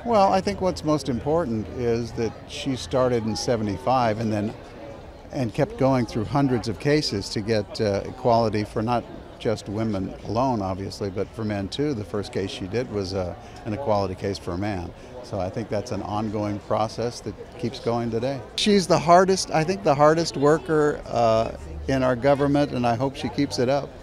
Well, I think what's most important is that she started in '75 and kept going through hundreds of cases to get equality for not just women alone, obviously, but for men too. The first case she did was an equality case for a man. So I think that's an ongoing process that keeps going today. She's the hardest, I think the hardest worker in our government, and I hope she keeps it up.